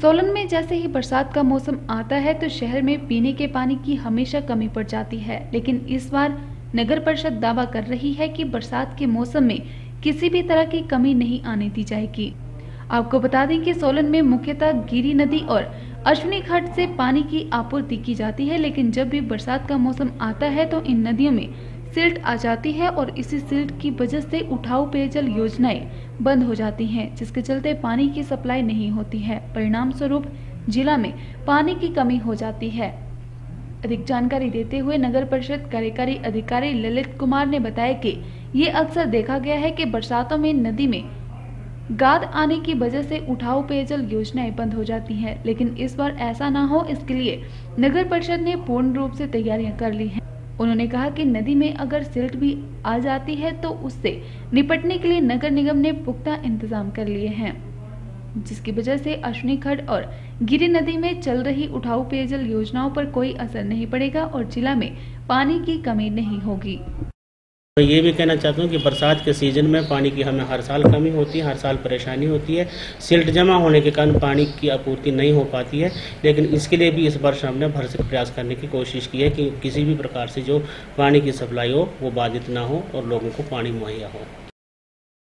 सोलन में जैसे ही बरसात का मौसम आता है तो शहर में पीने के पानी की हमेशा कमी पड़ जाती है, लेकिन इस बार नगर परिषद दावा कर रही है कि बरसात के मौसम में किसी भी तरह की कमी नहीं आने दी जाएगी। आपको बता दें कि सोलन में मुख्यतः गिरी नदी और अश्विनी घाट से पानी की आपूर्ति की जाती है, लेकिन जब भी बरसात का मौसम आता है तो इन नदियों में सिल्ट आ जाती है और इसी सिल्ट की वजह से उठाऊ पेयजल योजनाएं बंद हो जाती हैं, जिसके चलते पानी की सप्लाई नहीं होती है। परिणाम स्वरूप जिला में पानी की कमी हो जाती है। अधिक जानकारी देते हुए नगर परिषद कार्यकारी अधिकारी ललित कुमार ने बताया कि ये अक्सर देखा गया है कि बरसातों में नदी में गाद आने की वजह से उठाऊ पेयजल योजनाएं बंद हो जाती हैं, लेकिन इस बार ऐसा ना हो इसके लिए नगर परिषद ने पूर्ण रूप से तैयारियां कर ली हैं। उन्होंने कहा कि नदी में अगर सिल्ट भी आ जाती है तो उससे निपटने के लिए नगर निगम ने पुख्ता इंतजाम कर लिए हैं, जिसकी वजह से अश्विनी खड्ड और गिरी नदी में चल रही उठाऊ पेयजल योजनाओं पर कोई असर नहीं पड़ेगा और जिला में पानी की कमी नहीं होगी। मैं ये भी कहना चाहता हूँ कि बरसात के सीजन में पानी की हमें हर साल कमी होती है, हर साल परेशानी होती है। सिल्ट जमा होने के कारण पानी की आपूर्ति नहीं हो पाती है, लेकिन इसके लिए भी इस वर्ष हमने भरसक प्रयास करने की कोशिश की है कि किसी भी प्रकार से जो पानी की सप्लाई हो वो बाधित ना हो और लोगों को पानी मुहैया हो।